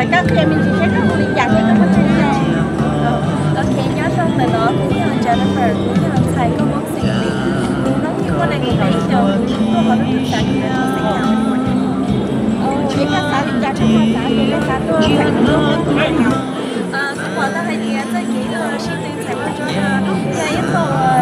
các thì mình chỉ sẽ các mình chẳng những có chuyện gì ok nhớ xong là nó cũng như là Jennifer cũng như là thầy có bác sĩ thì nó như con này nghĩ đấy giờ có hỏi nó thực sản thì nó sẽ nhào chỉ các xã thì chả trong xã thì các xã tôi phải cái quả ta hay thì rất kỹ là sinh tinh thầy của chúng ta cái yếu tố